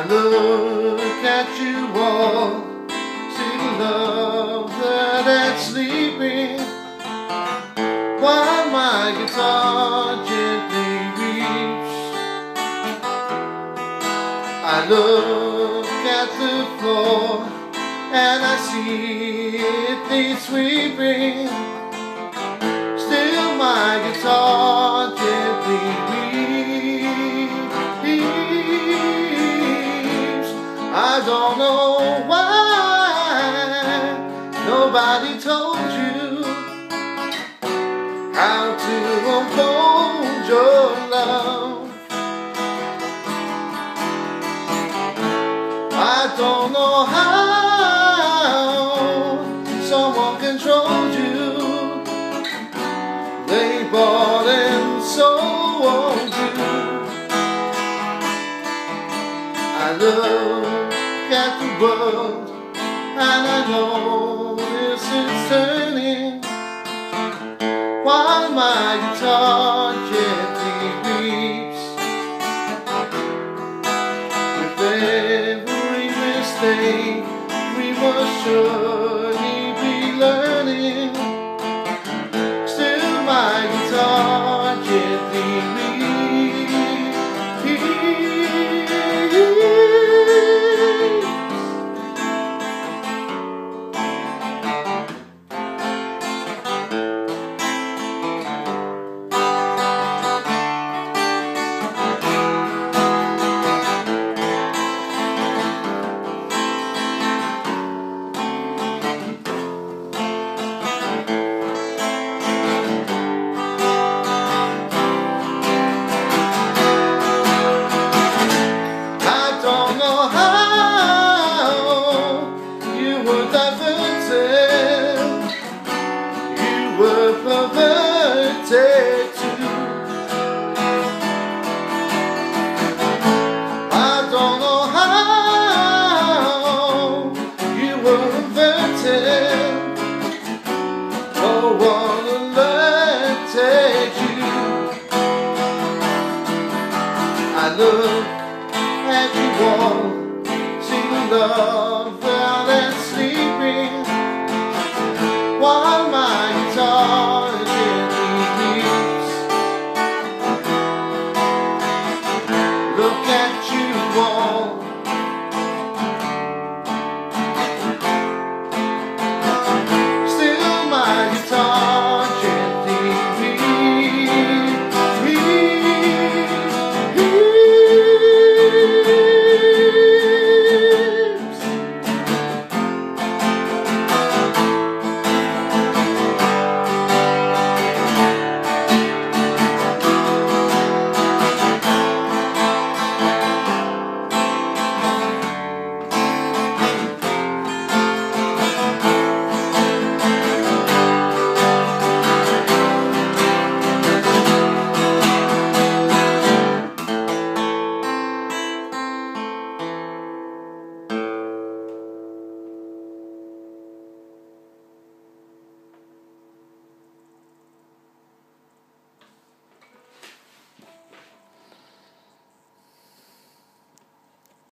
I look at you all, see the love that's sleeping, while my guitar gently weeps. I look at the floor and I see it needs sweeping. Still my guitar gently weeps. I don't know why nobody told you how to unfold your love. I don't know how someone controlled you. They bought and sold you. I look at the world and I notice it's turning, while my guitar gently weeps. With every mistake we must surely be learning. Still my guitar gently weeps. Were perverted too. I don't know how you were inverted. No one alerted you. I look at you all, see the love